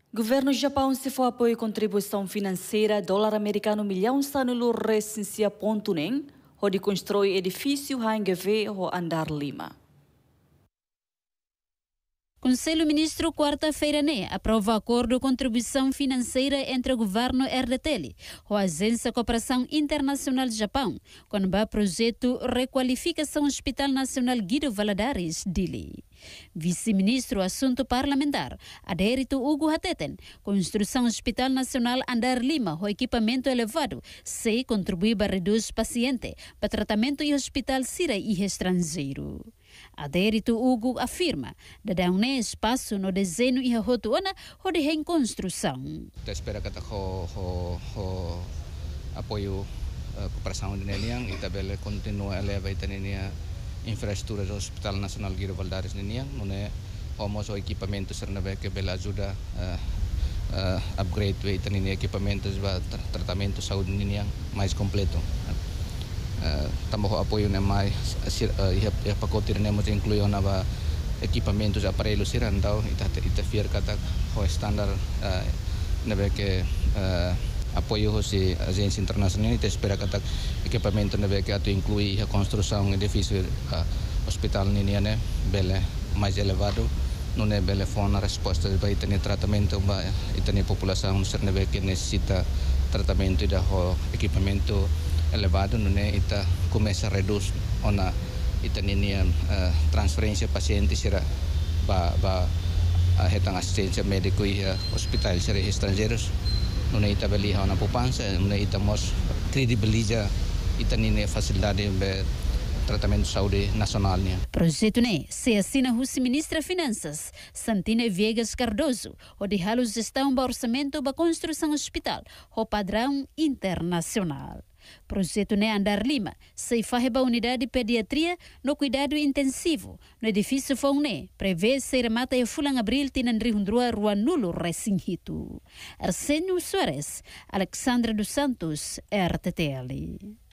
Governo Japaun se for apoio contribuição financeira dólar americano milhão sanulu recensia ponto nem, Hodi Konstrui Edifísiu HNGV ho Andar Lima. Conselho Ministro quarta-feira aprova acordo de contribuição financeira entre o governo RTTL e a Agência de Cooperação Internacional de Japão, com o projeto Requalificação Hospital Nacional Guido Valadares, Dili. Vice-Ministro Assunto Parlamentar, adérito Hugo Hateten, construção Hospital Nacional Andar Lima, o equipamento elevado, se contribui para reduzir paciente para tratamento em hospital Sira e estrangeiro. Adérito Hugo afirma que dá espaço no desenho e a rotuana ou de reconstrução. Espera que o apoio cooperação de Neniang e também continua a levar a infraestrutura do Hospital Nacional Guido Valadares Neniang, onde o equipamento será que ajuda a upgrade o equipamentos para tratamento de saúde Neniang mais completo. Também o apoio mais a pacote temos incluído na equipamentos aparelhos irandau ita fiar kata o standar nebe que apoio a agência internacional ita espera kata equipamento nebe que atu inclui a construção edifício hospital niniane bele mais elevado não é bele fona resposta para ita tratamento para ita população ser nebe que necessita tratamento da equipamento elevado não é ita começa a reduzir ona ita ninia transferência paciente será ba hetang assistência médico e hospital será estrangeiros não é ita beli na poupança não é ita mos credibiliza ita ninia facilidade de tratamento de saúde nacional. Projeto se assina o Ministra Finanças, Santine Viegas Cardoso, o de halo gestão do orçamento para construção hospital, o padrão internacional. Projeto Andar Lima, se farreba unidade de pediatria no cuidado intensivo. No edifício Fauné, prevê ser mata e fulang abril tinan rihundrua rua nulo resinghito. Arsenio Soares, Alexandra dos Santos, RTTL.